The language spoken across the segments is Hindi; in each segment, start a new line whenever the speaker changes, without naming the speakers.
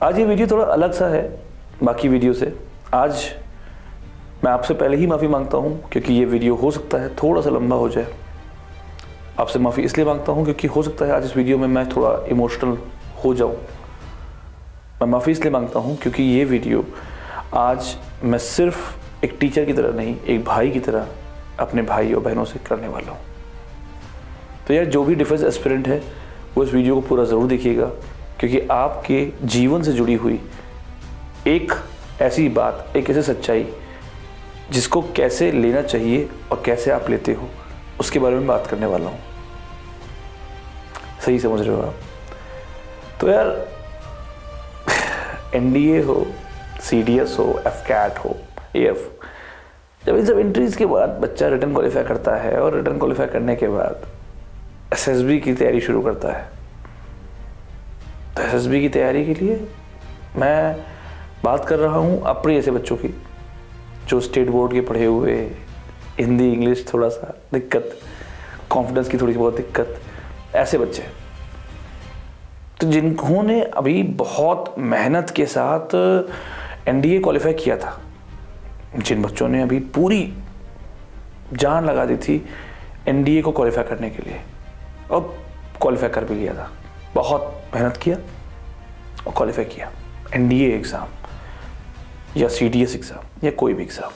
आज ये वीडियो थोड़ा अलग सा है बाकी वीडियो से। आज मैं आपसे पहले ही माफ़ी मांगता हूँ क्योंकि ये वीडियो हो सकता है थोड़ा सा लंबा हो जाए। आपसे माफ़ी इसलिए मांगता हूँ क्योंकि हो सकता है आज इस वीडियो में मैं थोड़ा इमोशनल हो जाऊँ। मैं माफ़ी इसलिए मांगता हूँ क्योंकि ये वीडियो आज मैं सिर्फ एक टीचर की तरह नहीं, एक भाई की तरह अपने भाई और बहनों से करने वाला हूँ। तो यार जो भी डिफेंस एस्पिरेंट है वो इस वीडियो को पूरा ज़रूर देखिएगा क्योंकि आपके जीवन से जुड़ी हुई एक ऐसी बात, एक ऐसी सच्चाई जिसको कैसे लेना चाहिए और कैसे आप लेते हो उसके बारे में बात करने वाला हूँ। सही समझ रहे हो आप? तो यार NDA हो, CDS हो, FCAT हो, AF, जब इन सब एंट्रीज के बाद बच्चा रिटर्न क्वालिफाई करता है और रिटर्न क्वालिफाई करने के बाद SSB की तैयारी शुरू करता है। तो SSB की तैयारी के लिए मैं बात कर रहा हूँ अपने ऐसे बच्चों की जो स्टेट बोर्ड के पढ़े हुए, हिंदी इंग्लिश थोड़ा सा दिक्कत, कॉन्फिडेंस की थोड़ी बहुत दिक्कत, ऐसे बच्चे तो जिन्होंने अभी बहुत मेहनत के साथ NDA क्वालिफाई किया था, जिन बच्चों ने अभी पूरी जान लगा दी थी NDA को क्वालिफाई करने के लिए और क्वालिफाई कर भी लिया था, बहुत मेहनत किया और क्वालिफाई किया NDA एग्ज़ाम या CDS एग्ज़ाम या कोई भी एग्ज़ाम,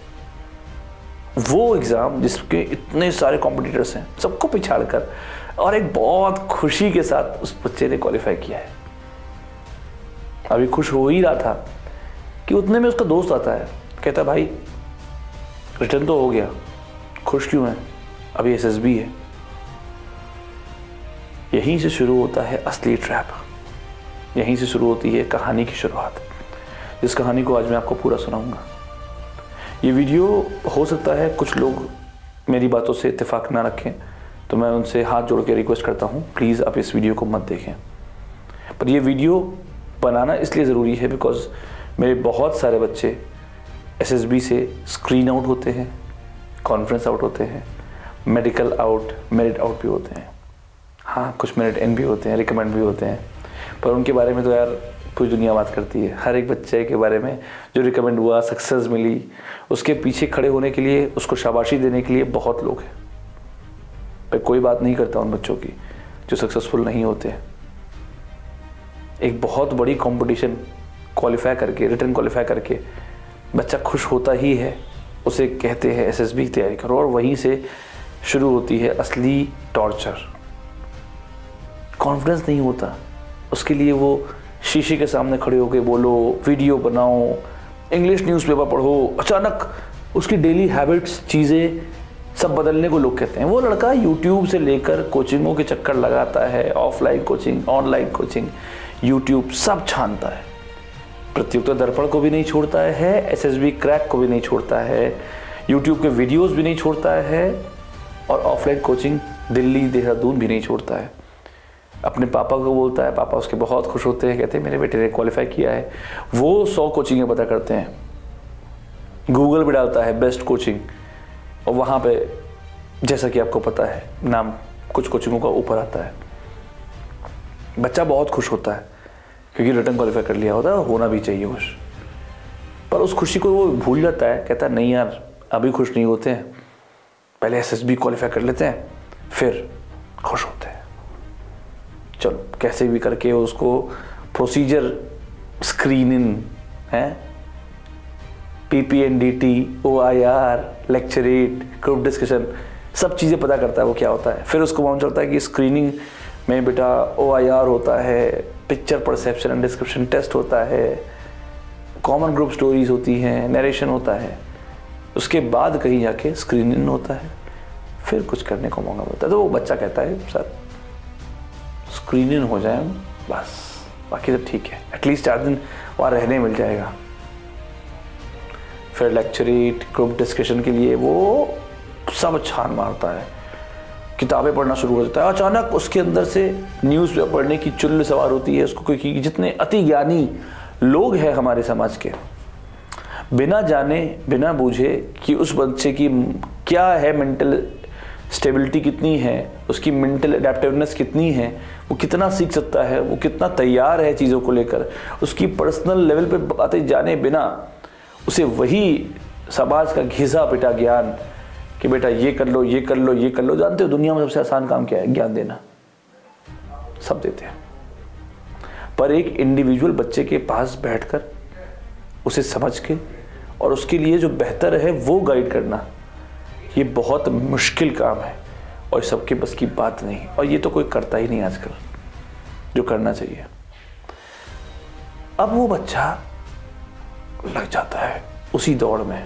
वो एग्ज़ाम जिसके इतने सारे कॉम्पिटिटर्स हैं, सबको पिछाड़ कर और एक बहुत खुशी के साथ उस बच्चे ने क्वालिफाई किया है। अभी खुश हो ही रहा था कि उतने में उसका दोस्त आता है, कहता भाई रिटर्न तो हो गया, खुश क्यों है, अभी SSB है। यहीं से शुरू होता है असली ट्रैप, यहीं से शुरू होती है कहानी की शुरुआत, जिस कहानी को आज मैं आपको पूरा सुनाऊंगा। ये वीडियो हो सकता है कुछ लोग मेरी बातों से इत्तेफाक ना रखें, तो मैं उनसे हाथ जोड़ के रिक्वेस्ट करता हूँ प्लीज़ आप इस वीडियो को मत देखें। पर ये वीडियो बनाना इसलिए ज़रूरी है बिकॉज़ मेरे बहुत सारे बच्चे SSB से स्क्रीन आउट होते हैं, कॉन्फ्रेंस आउट होते हैं, मेडिकल आउट, मेरिट आउट भी होते हैं, हाँ कुछ मेरिट इन भी होते हैं, रिकमेंड भी होते हैं। पर उनके बारे में तो यार पूरी दुनिया बात करती है। हर एक बच्चे के बारे में जो रिकमेंड हुआ, सक्सेस मिली, उसके पीछे खड़े होने के लिए, उसको शाबाशी देने के लिए बहुत लोग हैं। पर कोई बात नहीं करता उन बच्चों की जो सक्सेसफुल नहीं होते। एक बहुत बड़ी कंपटीशन क्वालिफाई करके, रिटर्न क्वालिफाई करके बच्चा खुश होता ही है, उसे कहते हैं SSB की तैयारी करो, और वहीं से शुरू होती है असली टॉर्चर। कॉन्फिडेंस नहीं होता उसके लिए, वो शीशे के सामने खड़े होकर बोलो, वीडियो बनाओ, इंग्लिश न्यूज़पेपर पढ़ो, अचानक उसकी डेली हैबिट्स, चीज़ें सब बदलने को लोग कहते हैं। वो लड़का YouTube से लेकर कोचिंगों के चक्कर लगाता है, offline coaching, online coaching, YouTube सब छानता है, प्रतियोगिता दर्पण को भी नहीं छोड़ता है, SSB क्रैक को भी नहीं छोड़ता है, YouTube के वीडियोस भी नहीं छोड़ता है, और ऑफलाइन कोचिंग दिल्ली, देहरादून भी नहीं छोड़ता है। अपने पापा को बोलता है, पापा उसके बहुत खुश होते हैं, कहते हैं मेरे बेटे ने क्वालिफाई किया है। वो 100 कोचिंगें पता करते हैं, गूगल पे डालता है बेस्ट कोचिंग, और वहाँ पे जैसा कि आपको पता है नाम कुछ कोचिंगों का ऊपर आता है। बच्चा बहुत खुश होता है क्योंकि रिटर्न क्वालिफाई कर लिया होता है, होना भी चाहिए खुश, पर उस खुशी को वो भूल जाता है। कहता है नहीं यार अभी खुश नहीं होते हैं, पहले SSB क्वालिफाई कर लेते हैं फिर खुश होते हैं। चलो कैसे भी करके उसको प्रोसीजर, स्क्रीनिंग है, PPNDT, OIR, lecturette, group discussion, सब चीज़ें पता करता है वो क्या होता है। फिर उसको मालूम चलता है कि स्क्रीनिंग में बेटा OIR होता है, picture perception and description test होता है, कॉमन ग्रुप स्टोरीज होती हैं, नरेशन होता है, उसके बाद कहीं जाके स्क्रीनिंग होता है, फिर कुछ करने को मौका मिलता है। तो वो बच्चा कहता है सर स्क्रीनिंग हो जाए बस, बाकी तो ठीक है, एटलीस्ट 4 दिन वहाँ रहने मिल जाएगा। फिर लेक्चरेट, ग्रुप डिस्कशन के लिए वो सब छान मारता है, किताबें पढ़ना शुरू कर देता है। अचानक उसके अंदर से न्यूज़पेपर पढ़ने की चुल्ल सवार होती है उसको, क्योंकि जितने अति ज्ञानी लोग हैं हमारे समाज के, बिना जाने बिना बूझे कि उस बच्चे की क्या है, मेंटल स्टेबिलिटी कितनी है, उसकी मेंटल एडेप्टिवनेस कितनी है, वो कितना सीख सकता है, वो कितना तैयार है चीज़ों को लेकर, उसकी पर्सनल लेवल पे बातें जाने बिना उसे वही समाज का घिसा पिटा ज्ञान कि बेटा ये कर लो, ये कर लो, ये कर लो। जानते हो दुनिया में सबसे आसान काम क्या है? ज्ञान देना। सब देते हैं, पर एक इंडिविजुअल बच्चे के पास बैठकर उसे समझ के और उसके लिए जो बेहतर है वो गाइड करना, ये बहुत मुश्किल काम है और सबके बस की बात नहीं। और ये तो कोई करता ही नहीं आजकल जो करना चाहिए। अब वो बच्चा लग जाता है उसी दौड़ में।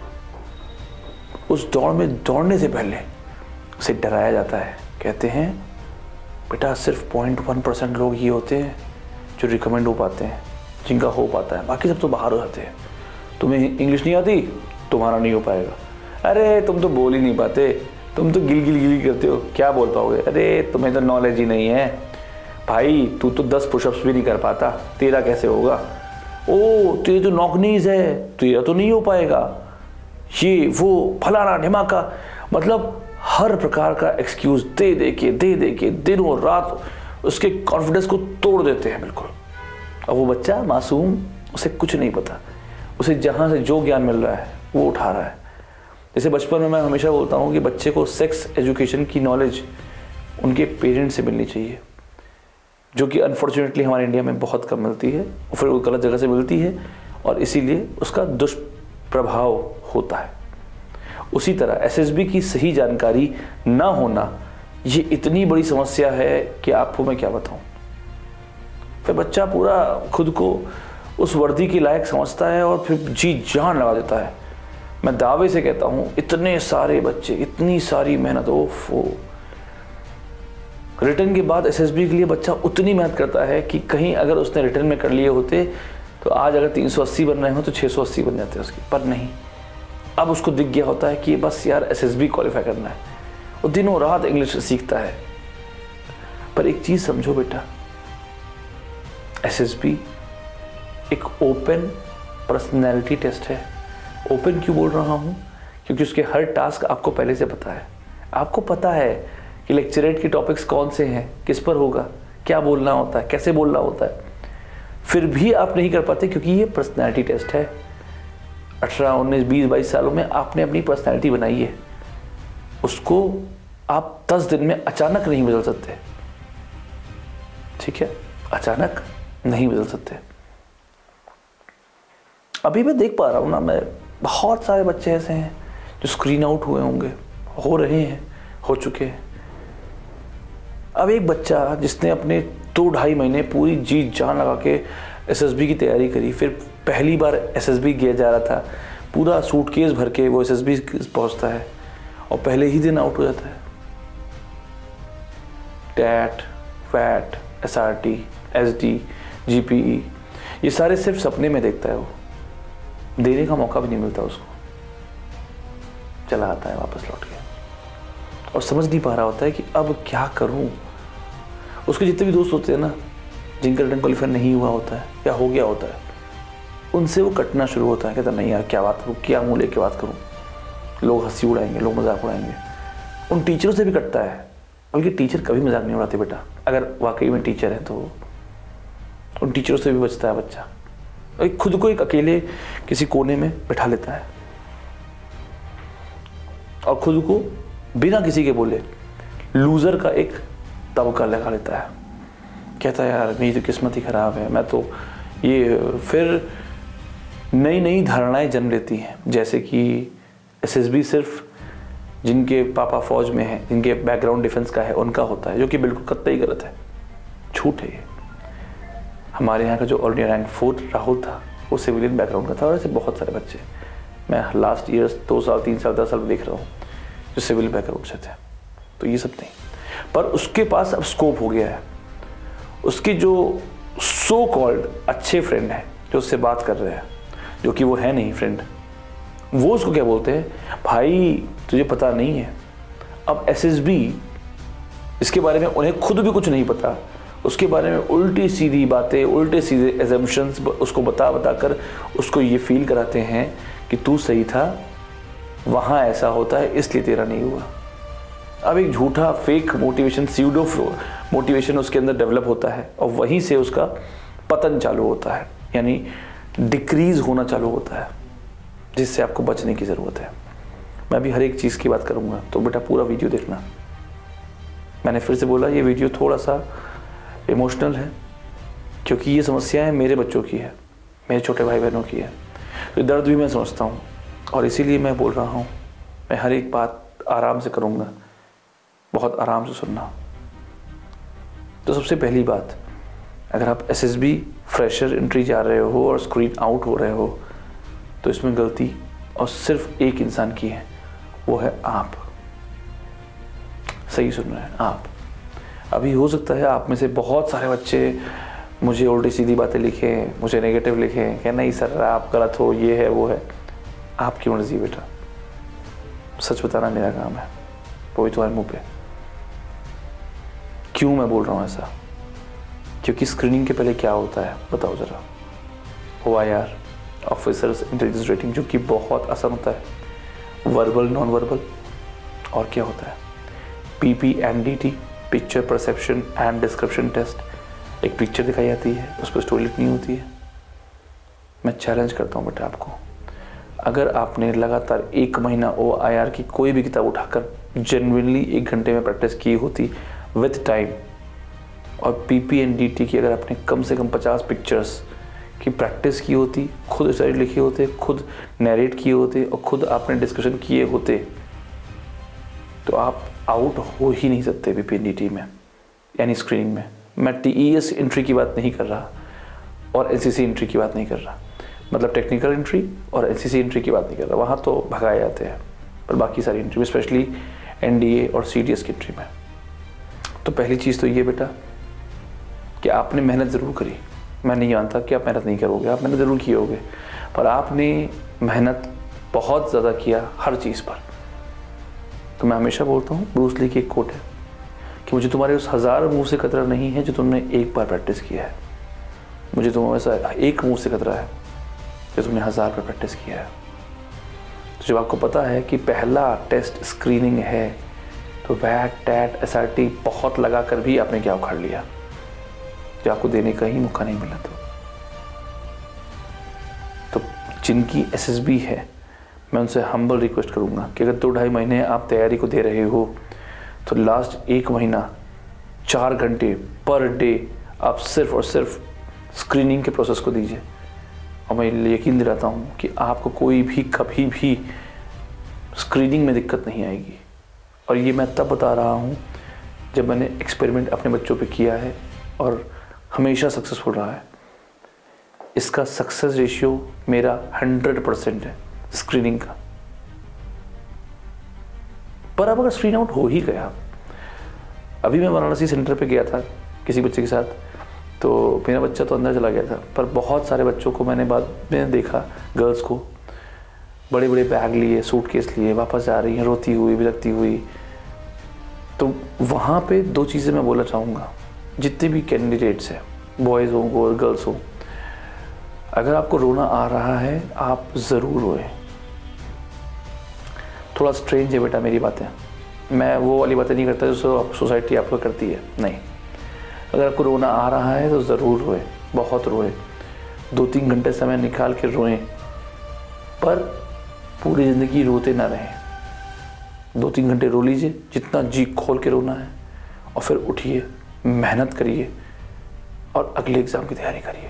उस दौड़ में दौड़ने से पहले उसे डराया जाता है। कहते हैं बेटा सिर्फ 0.1% लोग ही होते हैं जो रिकमेंड हो पाते हैं, जिनका हो पाता है, बाकी सब तो बाहर हो जाते हैं। तुम्हें इंग्लिश नहीं आती, तुम्हारा नहीं हो पाएगा। अरे तुम तो बोल ही नहीं पाते, तुम तो गिल गिल गिल करते हो, क्या बोल पाओगे? अरे तुम्हें तो नॉलेज ही नहीं है भाई, तू तो 10 पुशअप्स भी नहीं कर पाता, तेरा कैसे होगा? ओ तेरी तो नॉकनीज है, तेरा तो नहीं हो पाएगा, ये वो फलाना ढिमाका। मतलब हर प्रकार का एक्सक्यूज दे दे के दिनों रात उसके कॉन्फिडेंस को तोड़ देते हैं बिल्कुल। अब वो बच्चा मासूम, उसे कुछ नहीं पता, उसे जहाँ से जो ज्ञान मिल रहा है वो उठा रहा है। जैसे बचपन में मैं हमेशा बोलता हूँ कि बच्चे को सेक्स एजुकेशन की नॉलेज उनके पेरेंट्स से मिलनी चाहिए, जो कि अनफॉर्चुनेटली हमारे इंडिया में बहुत कम मिलती है, फिर वो गलत जगह से मिलती है और इसीलिए उसका दुष्प्रभाव होता है। उसी तरह एसएसबी की सही जानकारी ना होना ये इतनी बड़ी समस्या है कि आपको मैं क्या बताऊं। फिर बच्चा पूरा खुद को उस वर्दी के लायक समझता है और फिर जी जान लगा देता है। मैं दावे से कहता हूं इतने सारे बच्चे, इतनी सारी मेहनत, ओफो। रिटर्न के बाद एसएसबी के लिए बच्चा उतनी मेहनत करता है कि कहीं अगर उसने रिटर्न में कर लिए होते तो आज अगर 380 बन रहे हो तो 680 बन जाते उसके, पर नहीं। अब उसको दिख गया होता है कि बस यार एसएसबी क्वालिफाई करना है, वो दिनों रात इंग्लिश सीखता है। पर एक चीज समझो बेटा, एसएसबी एक ओपन पर्सनैलिटी टेस्ट है। ओपन क्यों बोल रहा हूं? क्योंकि उसके हर टास्क आपको पहले से पता है। आपको पता है कि लेक्चरेट के टॉपिक्स कौन से हैं, किस पर होगा, क्या बोलना होता है, कैसे बोलना होता है। फिर भी आप नहीं कर पाते क्योंकि ये पर्सनैलिटी टेस्ट है। 18, 19, 20, 22 सालों में आपने अपनी पर्सनैलिटी बनाई है, उसको आप 10 दिन में अचानक नहीं बदल सकते। ठीक है, अचानक नहीं बदल सकते। अभी मैं देख पा रहा हूं ना, मैं बहुत सारे बच्चे ऐसे हैं जो स्क्रीन आउट हुए होंगे, हो रहे हैं, हो चुके हैं। अब एक बच्चा जिसने अपने 2-2.5 महीने पूरी जी जान लगा के एसएसबी की तैयारी करी, फिर पहली बार एसएसबी गया जा रहा था, पूरा सूटकेस भर के वो एसएसबी पहुंचता है और पहले ही दिन आउट हो जाता है। TAT, WAT, SRT, SD, GPE, ये सारे सिर्फ सपने में देखता है वो, देने का मौका भी नहीं मिलता उसको। चला आता है वापस लौट के और समझ नहीं पा रहा होता है कि अब क्या करूं। उसके जितने भी दोस्त होते हैं ना, जिनका रिटर्न क्वालिफाई नहीं हुआ होता है या हो गया होता है, उनसे वो कटना शुरू होता है। कहता नहीं यार क्या बात करूँ, क्या मुँह लेके बात करूँ, लोग हंसी उड़ाएंगे, लोग मजाक उड़ाएंगे। उन टीचरों से भी कटता है, बल्कि टीचर कभी मजाक नहीं उड़ाते बेटा, अगर वाकई में टीचर है तो उन टीचरों से भी बचता है बच्चा। खुद को एक अकेले किसी कोने में बैठा लेता है और खुद को बिना किसी के बोले लूजर का एक तबका लगा लेता है। कहता है यार मेरी तो किस्मत ही खराब है, मैं तो ये। फिर नई नई धारणाएं जन्म लेती हैं, जैसे कि एसएसबी सिर्फ जिनके पापा फौज में हैं, जिनके बैकग्राउंड डिफेंस का है, उनका होता है, जो कि बिल्कुल कतई गलत है, झूठ है ये। हमारे यहाँ का जो ऑल इंडिया रैंक 4 राहुल था, वो सिविलियन बैकग्राउंड का था, और ऐसे बहुत सारे बच्चे मैं लास्ट ईयर्स 2 साल 3 साल 10 साल देख रहा हूँ जो सिविल बैकग्राउंड से थे। तो ये सब नहीं, पर उसके पास अब स्कोप हो गया है। उसके जो सो कॉल्ड अच्छे फ्रेंड हैं जो उससे बात कर रहे हैं, जो कि वो है नहीं फ्रेंड, वो उसको क्या बोलते हैं, भाई तुझे पता नहीं है। अब एसएसबी इसके बारे में उन्हें खुद भी कुछ नहीं पता, उसके बारे में उल्टी सीधी बातें, उल्टे सीधे एजम्पशंस उसको बता कर उसको ये फील कराते हैं कि तू सही था, वहाँ ऐसा होता है इसलिए तेरा नहीं हुआ। अब एक झूठा फेक मोटिवेशन, स्यूडो मोटिवेशन उसके अंदर डेवलप होता है और वहीं से उसका पतन चालू होता है, यानी डिक्रीज होना चालू होता है, जिससे आपको बचने की ज़रूरत है। मैं भी हर एक चीज़ की बात करूँगा, तो बेटा पूरा वीडियो देखना। मैंने फिर से बोला, ये वीडियो थोड़ा सा इमोशनल है, क्योंकि ये समस्याएं मेरे बच्चों की है, मेरे छोटे भाई बहनों की है, तो ये दर्द भी मैं समझता हूँ, और इसीलिए मैं बोल रहा हूँ। मैं हर एक बात आराम से करूँगा, बहुत आराम से सुनना। तो सबसे पहली बात, अगर आप SSB फ्रेशर एंट्री जा रहे हो और स्क्रीन आउट हो रहे हो, तो इसमें गलती और सिर्फ एक इंसान की है, वो है आप। सही सुन रहे हैं आप। अभी हो सकता है आप में से बहुत सारे बच्चे मुझे उल्टी सीधी बातें लिखें, मुझे नेगेटिव लिखें कि नहीं सर आप गलत हो, ये है वो है। आपकी मर्जी बेटा, सच बताना मेरा काम है, वो भी तुम्हारे मुंह पे। क्यों मैं बोल रहा हूँ ऐसा? क्योंकि स्क्रीनिंग के पहले क्या होता है बताओ ज़रा। OIR, ऑफिसर्स इंटेलिजेंस रेटिंग, जो कि बहुत आसान होता है, वर्बल नॉन वर्बल, और क्या होता है PPNDT, picture perception and description test. एक पिक्चर दिखाई जाती है, उस पर स्टोरी लिखनी होती है। मैं चैलेंज करता हूँ बेटा आपको, अगर आपने लगातार 1 महीना OIR की कोई भी किताब उठाकर जेन्युइनली 1 घंटे में प्रैक्टिस की होती विथ टाइम, और PPNDT की अगर आपने कम से कम 50 पिक्चर्स की प्रैक्टिस की होती, खुद स्टोरी लिखी होते, खुद नैरेट किए होते और खुद आपने डिस्कशन किए होते, तो आप आउट हो ही नहीं सकते PPNDT में, यानी स्क्रीनिंग में। मैं TES एंट्री की बात नहीं कर रहा और NCC एंट्री की बात नहीं कर रहा, मतलब टेक्निकल एंट्री और NCC एंट्री की बात नहीं कर रहा, वहाँ तो भगाए जाते हैं, पर बाकी सारी एंट्री में, स्पेशली NDA और CDS की एंट्री में। तो पहली चीज़ तो ये बेटा कि आपने मेहनत ज़रूर करी। मैं नहीं जानता कि आप मेहनत नहीं करोगे, आप मेहनत ज़रूर किए होगे, पर आपने मेहनत बहुत ज़्यादा किया हर चीज़ पर। तो मैं हमेशा बोलता हूँ, ब्रूस ली की एक कोट है कि मुझे तुम्हारे उस 1000 मुँह से खतरा नहीं है जो तुमने एक बार प्रैक्टिस किया है, मुझे तुम्हें वैसा एक मुँह से खतरा है जो तुमने 1000 बार प्रैक्टिस किया है। तो जब आपको पता है कि पहला टेस्ट स्क्रीनिंग है, तो वैट टैट SRT बहुत लगा कर भी आपने क्या उखाड़ लिया, जो आपको देने का ही मौका नहीं मिला। तो जिनकी SSB है, मैं उनसे हम्बल रिक्वेस्ट करूंगा कि अगर 2-2.5 महीने आप तैयारी को दे रहे हो, तो लास्ट 1 महीना 4 घंटे पर डे आप सिर्फ और सिर्फ स्क्रीनिंग के प्रोसेस को दीजिए, और मैं यकीन दिलाता हूँ कि आपको कोई भी कभी भी स्क्रीनिंग में दिक्कत नहीं आएगी। और ये मैं तब बता रहा हूँ जब मैंने एक्सपेरिमेंट अपने बच्चों पे किया है और हमेशा सक्सेसफुल रहा है। इसका सक्सेस रेशियो मेरा 100% है स्क्रीनिंग का। पर अब अगर स्क्रीन आउट हो ही गया, अभी मैं वाराणसी सेंटर पे गया था किसी बच्चे के साथ, तो मेरा बच्चा तो अंदर चला गया था, पर बहुत सारे बच्चों को मैंने बाद में देखा, गर्ल्स को बड़े बड़े बैग लिए, सूटकेस लिए वापस जा रही हैं, रोती हुई बिलखती हुई। तो वहाँ पे 2 चीज़ें मैं बोलना चाहूँगा, जितने भी कैंडिडेट्स हैं, बॉयज़ हो और गर्ल्स हो, अगर आपको रोना आ रहा है आप ज़रूर रोएं। थोड़ा स्ट्रेंज है बेटा मेरी बातें, मैं वो वाली बातें नहीं करता जो सोसाइटी आपको करती है, नहीं। अगर आपको रोना आ रहा है तो ज़रूर रोएं, बहुत रोएं, 2-3 घंटे समय निकाल के रोएं, पर पूरी ज़िंदगी रोते ना रहें। 2-3 घंटे रो लीजिए, जितना जी खोल के रोना है, और फिर उठिए, मेहनत करिए और अगले एग्ज़ाम की तैयारी करिए।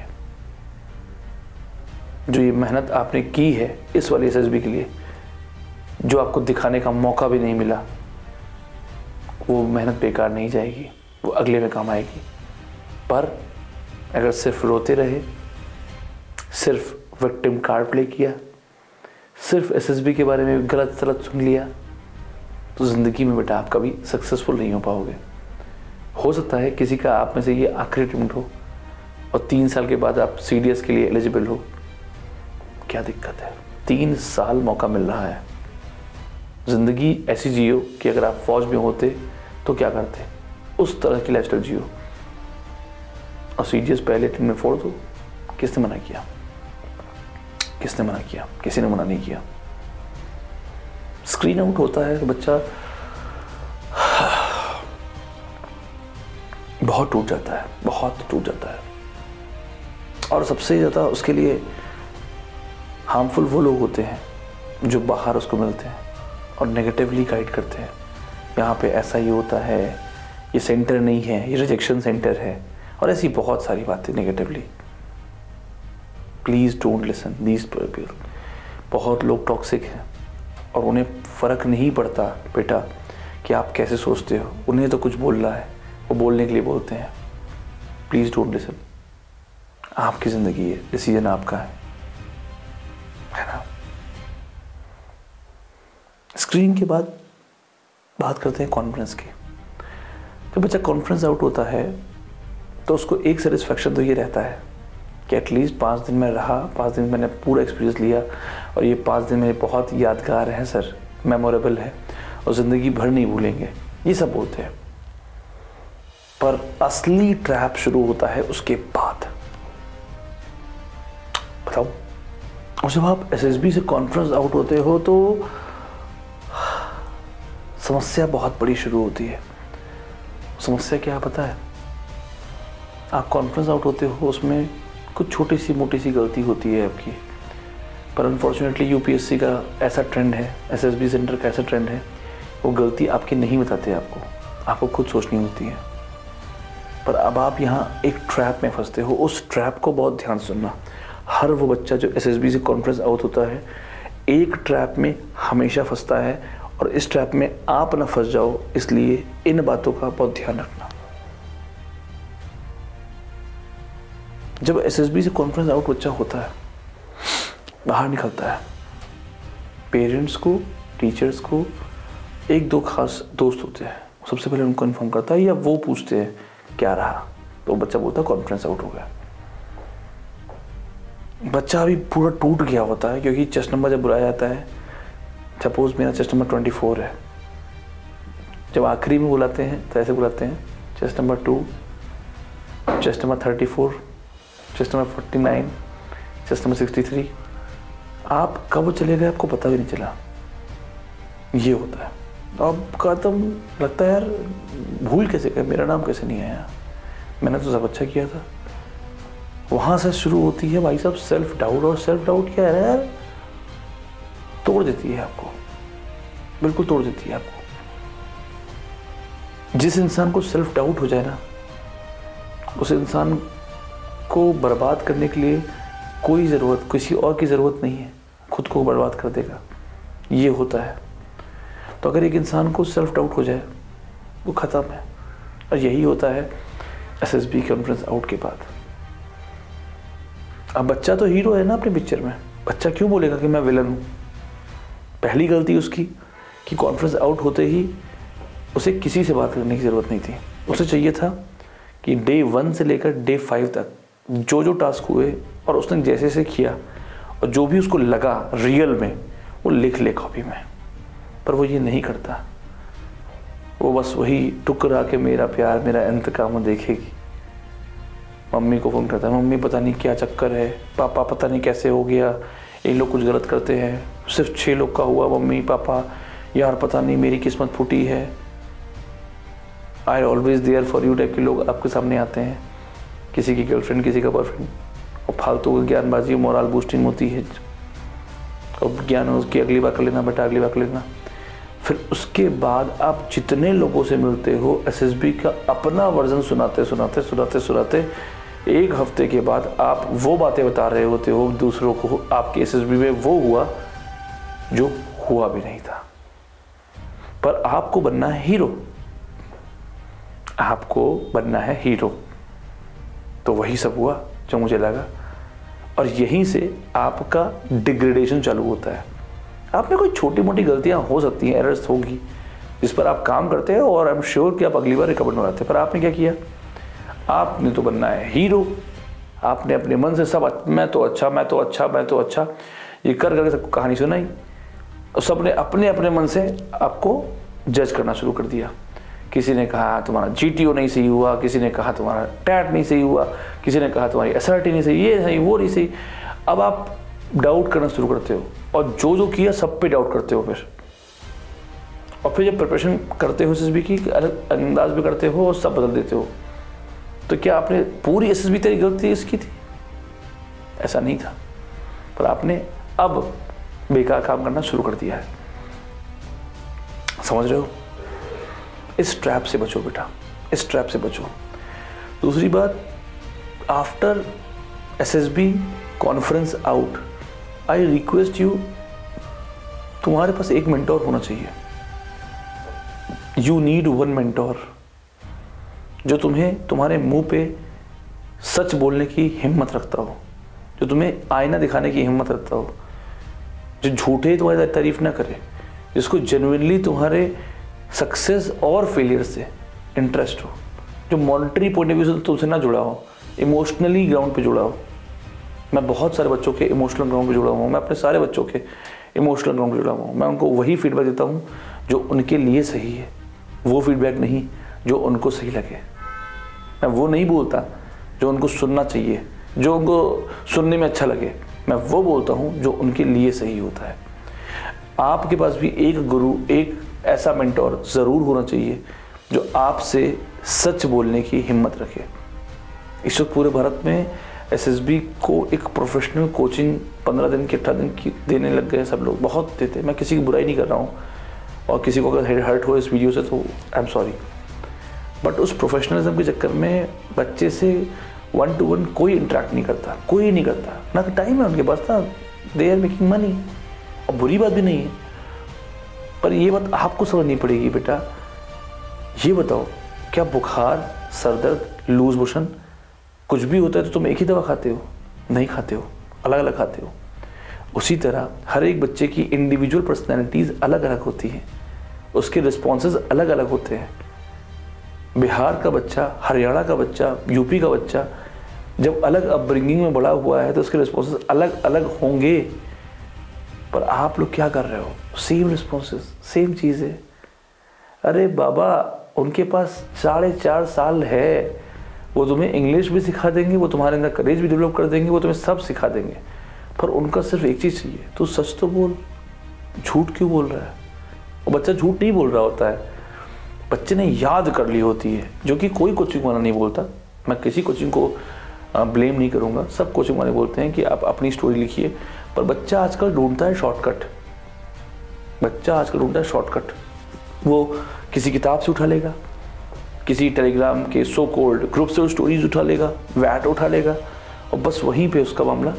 जो ये मेहनत आपने की है इस वाली SSB के लिए, जो आपको दिखाने का मौका भी नहीं मिला, वो मेहनत बेकार नहीं जाएगी, वो अगले में काम आएगी। पर अगर सिर्फ रोते रहे, सिर्फ विक्टिम कार्ड प्ले किया, सिर्फ SSB के बारे में गलत सलत सुन लिया, तो ज़िंदगी में बेटा आप कभी सक्सेसफुल नहीं हो पाओगे। हो सकता है किसी का आप में से ये आखिरी अटेम्प्ट हो और 3 साल के बाद आप CDS के लिए एलिजिबल हो, क्या दिक्कत है? 3 साल मौका मिल रहा है। ज़िंदगी ऐसी जियो कि अगर आप फौज में होते तो क्या करते, उस तरह की लाइफस्टाइल जियो, और CDS पहले अटेम्प्ट में फोड़ दो। किसने मना किया? किसने मना किया? किसी ने मना नहीं किया। स्क्रीन आउट होता है तो बच्चा बहुत टूट जाता है, बहुत टूट जाता है। और सबसे ज़्यादा उसके लिए हार्मफुल वो लोग होते हैं जो बाहर उसको मिलते हैं और नेगेटिवली गाइड करते हैं। यहाँ पे ऐसा ही होता है, ये सेंटर नहीं है, ये रिजेक्शन सेंटर है, और ऐसी बहुत सारी बातें negatively. Please don't listen these people. बहुत लोग टॉक्सिक हैं और उन्हें फ़र्क नहीं पड़ता बेटा कि आप कैसे सोचते हो, उन्हें तो कुछ बोलना है, वो बोलने के लिए बोलते हैं। Please don't listen. आपकी ज़िंदगी है, डिसीजन आपका है ना। स्क्रीन के बाद बात करते हैं कॉन्फिडेंस की। जब बच्चा कॉन्फिडेंस आउट होता है तो उसको एक सेटिस्फेक्शन तो ये रहता है कि एटलीस्ट 5 दिन में रहा, 5 दिन मैंने पूरा एक्सपीरियंस लिया और ये 5 दिन मेरे बहुत यादगार हैं सर, मेमोरेबल है और ज़िंदगी भर नहीं भूलेंगे, ये सब बोलते हैं। पर असली ट्रैप शुरू होता है उसके बाद। बताओ, और जब आप एसएसबी से कॉन्फ्रेंस आउट होते हो तो समस्या बहुत बड़ी शुरू होती है। समस्या क्या पता है? आप कॉन्फ्रेंस आउट होते हो, उसमें कुछ छोटी सी मोटी सी गलती होती है आपकी, पर अनफॉर्चुनेटली यूपीएससी का ऐसा ट्रेंड है, एसएसबी सेंटर का ऐसा ट्रेंड है, वो गलती आपकी नहीं बताते आपको खुद सोचनी होती है। पर अब आप यहाँ एक ट्रैप में फंसते हो। उस ट्रैप को बहुत ध्यान से सुनना। हर वो बच्चा जो एसएसबी से कॉन्फ्रेंस आउट होता है एक ट्रैप में हमेशा फंसता है, और इस ट्रैप में आप ना फंस जाओ, इसलिए इन बातों का बहुत ध्यान रखना। जब एसएसबी से कॉन्फ्रेंस आउट बच्चा होता है, बाहर निकलता है, पेरेंट्स को, टीचर्स को एक दो खास दोस्त होते हैं, सबसे पहले उनको इन्फॉर्म करता है या वो पूछते हैं क्या रहा, तो बच्चा बोलता है कॉन्फ्रेंस आउट हो गया। बच्चा अभी पूरा टूट गया होता है, क्योंकि चेस्ट नंबर जब बुलाया जाता है, सपोज मेरा चेस्ट नंबर 24 है, जब आखिरी में बुलाते हैं तो ऐसे बुलाते हैं chest number 2, chest number 34, chest number 49, chest number 63। आप कब चले गए आपको पता भी नहीं चला, ये होता है। अब का तो लगता है यार भूल कैसे गए, मेरा नाम कैसे नहीं आया, मैंने तो सब अच्छा किया था। वहाँ से शुरू होती है भाई साहब सेल्फ डाउट, और सेल्फ डाउट क्या है यार, तोड़ देती है आपको, बिल्कुल तोड़ देती है आपको। जिस इंसान को सेल्फ डाउट हो जाए ना, उस इंसान को बर्बाद करने के लिए कोई ज़रूरत, किसी और की ज़रूरत नहीं है, खुद को बर्बाद कर देगा, ये होता है। तो अगर एक इंसान को सेल्फ डाउट हो जाए वो ख़त्म है, और यही होता है एसएसबी कॉन्फ्रेंस आउट के बाद। अब बच्चा तो हीरो है ना अपने पिक्चर में, बच्चा क्यों बोलेगा कि मैं विलन हूँ? पहली गलती उसकी कि कॉन्फ्रेंस आउट होते ही उसे किसी से बात करने की ज़रूरत नहीं थी। उसे चाहिए था कि डे 1 से लेकर डे 5 तक जो जो टास्क हुए और उसने जैसे जैसे किया और जो भी उसको लगा रियल में, वो लिख ले कॉपी में। पर वो ये नहीं करता, वो बस वही टुकरा के मेरा प्यार मेरा इंतकाम देखेगी। मम्मी को फ़ोन करता है, मम्मी पता नहीं क्या चक्कर है, पापा पता नहीं कैसे हो गया, ये लोग कुछ गलत करते हैं, सिर्फ 6 लोग का हुआ, मम्मी पापा यार पता नहीं मेरी किस्मत फूटी है। I always there for you type के लोग आपके सामने आते हैं, किसी की गर्लफ्रेंड किसी का बॉयफ्रेंड, और फालतू ज्ञानबाजी मोरल बूस्टिंग होती है, और ज्ञान उसकी अगली बार कर लेना बेटा, अगली बार कर लेना। फिर उसके बाद आप जितने लोगों से मिलते हो एसएसबी का अपना वर्जन सुनाते सुनाते सुनाते सुनाते 1 हफ्ते के बाद आप वो बातें बता रहे होते हो दूसरों को, आपके एसएसबी में वो हुआ जो हुआ भी नहीं था। पर आपको बनना है हीरो, आपको बनना है हीरो। तो वही सब हुआ जो मुझे लगा, और यहीं से आपका डिग्रेडेशन चालू होता है। आप में कोई छोटी मोटी गलतियां हो सकती हैं, एरर्स होगी, जिस पर आप काम करते हो और आई एम श्योर कि आप अगली बार रिकवर हो जाते हैं। पर आपने क्या किया, आपने तो बनना है हीरो। आपने अपने मन से सब मैं तो अच्छा मैं तो अच्छा मैं तो अच्छा ये कर करके सबको कहानी सुनाई, और सबने अपने अपने मन से आपको जज करना शुरू कर दिया। किसी ने कहा तुम्हारा जीटीओ नहीं सही हुआ, किसी ने कहा तुम्हारा टैट नहीं सही हुआ, किसी ने कहा तुम्हारी एसआरटी नहीं सही, ये सही वो नहीं सही। अब आप डाउट करना शुरू करते हो, और जो किया सब पे डाउट करते हो फिर। और फिर जब प्रिपरेशन करते हो एसएसबी की अलग अंदाज भी करते हो और सब बदल देते हो। तो क्या आपने पूरी एसएसबी तैयारी गलती इसकी थी? ऐसा नहीं था, पर आपने अब बेकार काम करना शुरू कर दिया है। समझ रहे हो? इस ट्रैप से बचो बेटा, इस ट्रैप से बचो। दूसरी बात, after SSB conference out, I request you, तुम्हारे पास एक मेंटोर होना चाहिए। यू नीड वन मेंटोर जो तुम्हें तुम्हारे मुंह पे सच बोलने की हिम्मत रखता हो, जो तुम्हें आईना दिखाने की हिम्मत रखता हो, जो झूठे तुम्हारी तारीफ ना करे, जिसको जेन्युइनली तुम्हारे सक्सेस और फेलियर से इंटरेस्ट हो, जो मॉनिटरी पॉइंट ऑफ व्यू से तुमसे ना जुड़ा हो, इमोशनली ग्राउंड पे जुड़ा हो। मैं बहुत सारे बच्चों के इमोशनल ग्राउंड पे जुड़ा हुआ हूँ, मैं अपने सारे बच्चों के इमोशनल ग्राउंड पे जुड़ा हुआ हूँ। मैं उनको वही फीडबैक देता हूँ जो उनके लिए सही है, वो फीडबैक नहीं जो उनको सही लगे। मैं वो नहीं बोलता जो उनको सुनना चाहिए, जो उनको सुनने में अच्छा लगे, मैं वो बोलता हूँ जो उनके लिए सही होता है। आपके पास भी एक गुरु, एक ऐसा मेंटोर ज़रूर होना चाहिए जो आपसे सच बोलने की हिम्मत रखे। इस वक्त पूरे भारत में एसएसबी को एक प्रोफेशनल कोचिंग 15 दिन की 18 दिन की देने लग गए सब लोग, बहुत देते। मैं किसी की बुराई नहीं कर रहा हूँ, और किसी को अगर हर्ट हो इस वीडियो से तो आई एम सॉरी, बट उस प्रोफेशनलिज्म के चक्कर में बच्चे से 1-to-1 कोई इंटरेक्ट नहीं करता, कोई नहीं करता, ना टाइम है उनके पास, ना दे आर मेकिंग मनी। और बुरी बात भी नहीं है, पर ये बात आपको समझनी पड़ेगी बेटा। ये बताओ, क्या बुखार, सरदर्द, लूज मोशन कुछ भी होता है तो तुम एक ही दवा खाते हो? नहीं खाते हो, अलग अलग खाते हो। उसी तरह हर एक बच्चे की इंडिविजुअल पर्सनैलिटीज़ अलग अलग होती हैं, उसके रिस्पॉन्सेज अलग अलग होते हैं। बिहार का बच्चा, हरियाणा का बच्चा, यूपी का बच्चा जब अलग अपब्रिंगिंग में बड़ा हुआ है तो उसके रिस्पॉन्सेज अलग अलग होंगे। पर आप लोग क्या कर रहे हो? सेम रिस्पॉन्सेज, सेम चीज़ें। अरे बाबा, उनके पास 4.5 साल है, वो तुम्हें इंग्लिश भी सिखा देंगे, वो तुम्हारे अंदर करेज भी डेवलप कर देंगे, वो तुम्हें सब सिखा देंगे, पर उनका सिर्फ एक चीज़ चाहिए, तू सच तो बोल, झूठ क्यों बोल रहा है? वो बच्चा झूठ नहीं बोल रहा होता है, बच्चे ने याद कर ली होती है, जो कि कोई कोचिंग वाला नहीं बोलता। मैं किसी कोचिंग को ब्लेम नहीं करूँगा, सब कोचिंग वाले बोलते हैं कि आप अपनी स्टोरी लिखिए, पर बच्चा आजकल ढूंढता है शॉर्टकट। बच्चा आजकल ढूंढता है शॉर्टकट। वो किसी किताब से उठा लेगा, किसी टेलीग्राम के सो कॉल्ड ग्रुप से स्टोरीज उठा लेगा, वैट उठा लेगा, और बस वहीं पे उसका मामला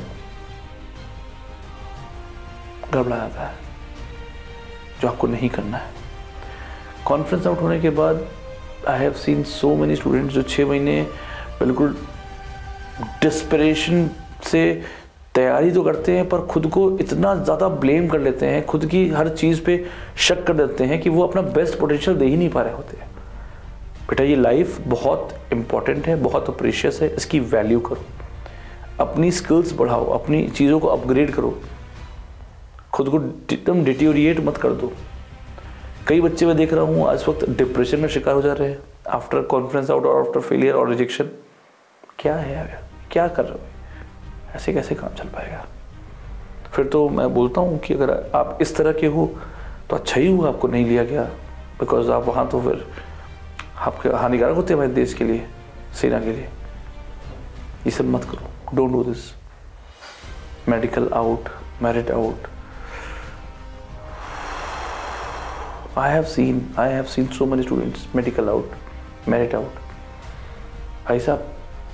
गड़बड़ा जाता है, जो आपको नहीं करना है। कॉन्फ्रेंस आउट होने के बाद I have seen so many students जो 6 महीने बिल्कुल डिस्परेशन से तैयारी तो करते हैं, पर खुद को इतना ज़्यादा ब्लेम कर लेते हैं, खुद की हर चीज़ पे शक कर देते हैं कि वो अपना बेस्ट पोटेंशियल दे ही नहीं पा रहे होते हैं। बेटा, ये लाइफ बहुत इंपॉर्टेंट है, बहुत प्रीशियस है, इसकी वैल्यू करो, अपनी स्किल्स बढ़ाओ, अपनी चीज़ों को अपग्रेड करो, खुद को एकदम डिटेरिएट मत कर दो। कई बच्चे मैं देख रहा हूँ आज वक्त डिप्रेशन में शिकार हो जा रहे हैं आफ्टर कॉन्फ्रेंस आउट और आफ्टर फेलियर और रिजेक्शन। क्या है यार, क्या कर रहे हो? ऐसे कैसे काम चल पाएगा? फिर तो मैं बोलता हूँ कि अगर आप इस तरह के हो तो अच्छा ही हुआ आपको नहीं लिया गया, बिकॉज आप वहाँ तो फिर आपके हानिकारक होते हैं हमारे देश के लिए, सेना के लिए। ये सब मत करो, don't do this. Medical out, merit out, I have seen so many students medical out, merit out। भाई साहब,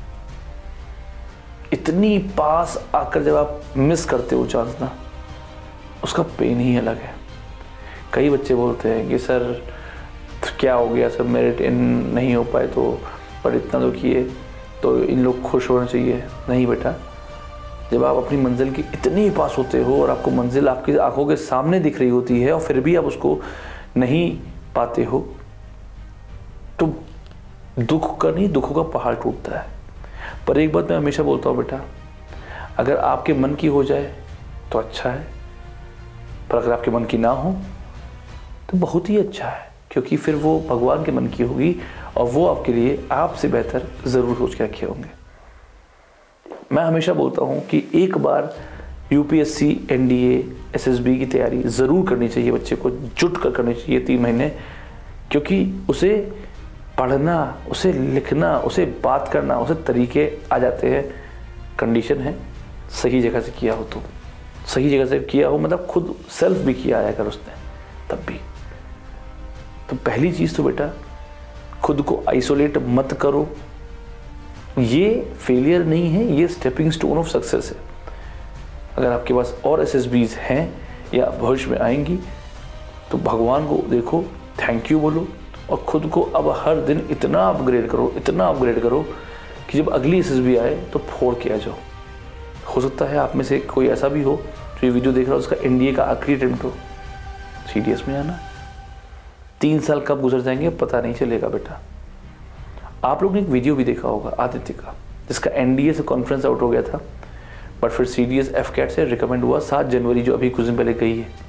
इतनी पास आकर जब आप मिस करते हो चांस ना, उसका पेन ही अलग है। कई बच्चे बोलते हैं कि सर क्या हो गया सर, मेरिट इन नहीं हो पाए तो, पर इतना तो किए तो इन लोग खुश होना चाहिए। नहीं बेटा, जब आप अपनी मंजिल की इतनी पास होते हो और आपको मंजिल आपकी आंखों के सामने दिख रही होती है और फिर भी आप उसको नहीं पाते हो, तो दुख का नहीं, दुखों का पहाड़ टूटता है। पर एक बात मैं हमेशा बोलता हूँ बेटा, अगर आपके मन की हो जाए तो अच्छा है, पर अगर आपके मन की ना हो तो बहुत ही अच्छा है, क्योंकि फिर वो भगवान के मन की होगी और वो आपके लिए आपसे बेहतर ज़रूर सोच के रखे होंगे। मैं हमेशा बोलता हूँ कि एक बार यूपीएससी, एनडीए, एसएसबी की तैयारी ज़रूर करनी चाहिए बच्चे को, जुट कर करनी चाहिए 3 महीने, क्योंकि उसे पढ़ना, उसे लिखना, उसे बात करना, उसे तरीके आ जाते हैं। कंडीशन है सही जगह से किया हो तो, सही जगह से किया हो मतलब खुद सेल्फ भी किया है अगर उसने, तब भी। तो पहली चीज़ तो बेटा खुद को आइसोलेट मत करो। ये फेलियर नहीं है, ये स्टेपिंग स्टोन ऑफ सक्सेस है। अगर आपके पास और SSBs हैं या भविष्य में आएंगी तो भगवान को देखो, थैंक यू बोलो और खुद को अब हर दिन इतना अपग्रेड करो, इतना अपग्रेड करो कि जब अगली SSB आए तो फोड़ के आ जाओ। हो सकता है आप में से कोई ऐसा भी हो जो ये वीडियो देख रहा हो उसका NDA का आखिरी अटेम्प्ट हो। CDS में जाना 3 साल कब गुजर जाएंगे पता नहीं चलेगा बेटा। आप लोग ने एक वीडियो भी देखा होगा आदित्य का, जिसका NDA से कॉन्फ्रेंस आउट हो गया था, बट फिर CDS FCAT से रिकमेंड हुआ 7 जनवरी, जो अभी कुछ दिन पहले गई है,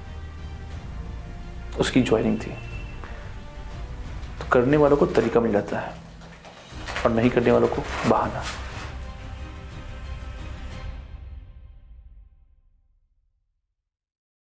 उसकी ज्वाइनिंग थी। तो करने वालों को तरीका मिल जाता है और नहीं करने वालों को बहाना।